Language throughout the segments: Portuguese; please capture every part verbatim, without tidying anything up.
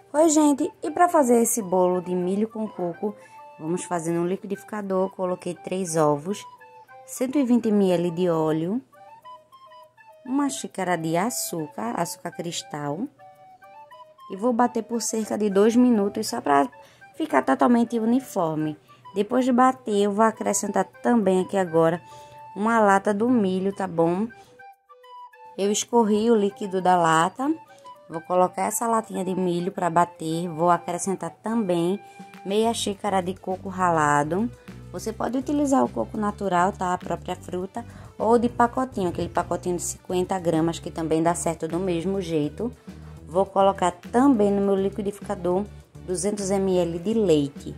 Oi, gente, e para fazer esse bolo de milho com coco, vamos fazer no liquidificador. Coloquei três ovos, cento e vinte mililitros de óleo, uma xícara de açúcar, açúcar cristal, e vou bater por cerca de dois minutos só para ficar totalmente uniforme. Depois de bater, eu vou acrescentar também aqui agora uma lata do milho, tá bom? Eu escorri o líquido da lata. Vou colocar essa latinha de milho para bater. Vou acrescentar também meia xícara de coco ralado. Você pode utilizar o coco natural, tá? A própria fruta. Ou de pacotinho, aquele pacotinho de cinquenta gramas, que também dá certo do mesmo jeito. Vou colocar também no meu liquidificador duzentos mililitros de leite.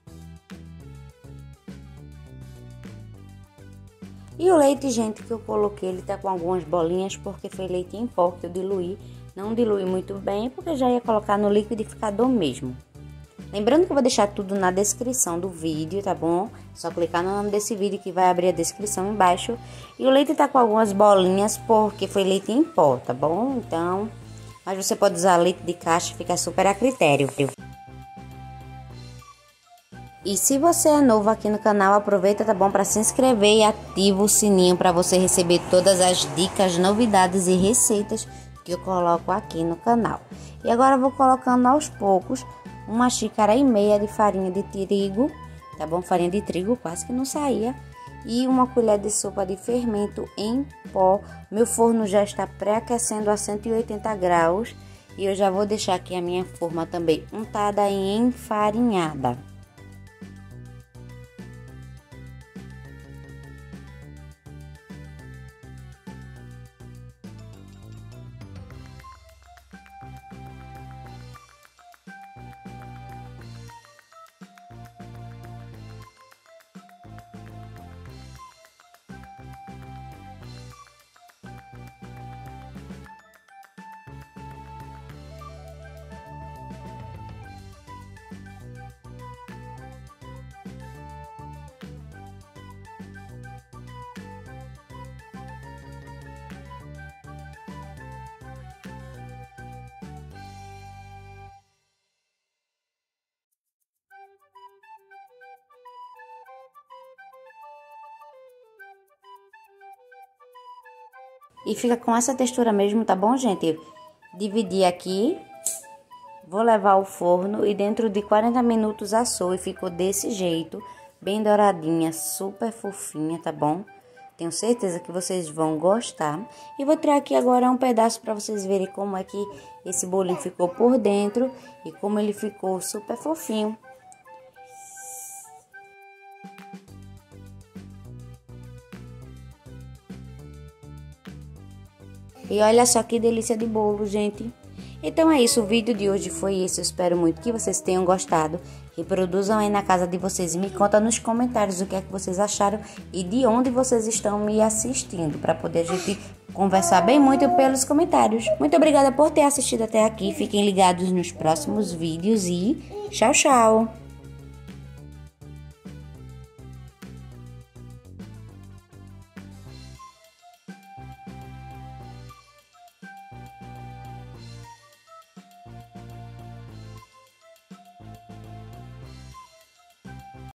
E o leite, gente, que eu coloquei, ele tá com algumas bolinhas, porque foi leite em pó que eu diluí. Não dilui muito bem, porque já ia colocar no liquidificador mesmo. Lembrando que eu vou deixar tudo na descrição do vídeo, tá bom? Só clicar no nome desse vídeo que vai abrir a descrição embaixo. E o leite tá com algumas bolinhas, porque foi leite em pó, tá bom? Então, mas você pode usar leite de caixa, fica super a critério. E se você é novo aqui no canal, aproveita, tá bom, para se inscrever e ativa o sininho para você receber todas as dicas, novidades e receitas que eu coloco aqui no canal. E agora eu vou colocando aos poucos uma xícara e meia de farinha de trigo, tá bom? Farinha de trigo quase que não saía. E uma colher de sopa de fermento em pó. Meu forno já está pré-aquecendo a cento e oitenta graus. E eu já vou deixar aqui a minha forma também untada e enfarinhada. E fica com essa textura mesmo, tá bom, gente? Dividi aqui, vou levar ao forno e dentro de quarenta minutos assou e ficou desse jeito, bem douradinha, super fofinha, tá bom? Tenho certeza que vocês vão gostar. E vou tirar aqui agora um pedaço para vocês verem como é que esse bolinho ficou por dentro e como ele ficou super fofinho. E olha só que delícia de bolo, gente. Então é isso, o vídeo de hoje foi esse. Eu espero muito que vocês tenham gostado. Reproduzam aí na casa de vocês e me conta nos comentários o que é que vocês acharam e de onde vocês estão me assistindo, para poder a gente conversar bem muito pelos comentários. Muito obrigada por ter assistido até aqui. Fiquem ligados nos próximos vídeos e tchau, tchau!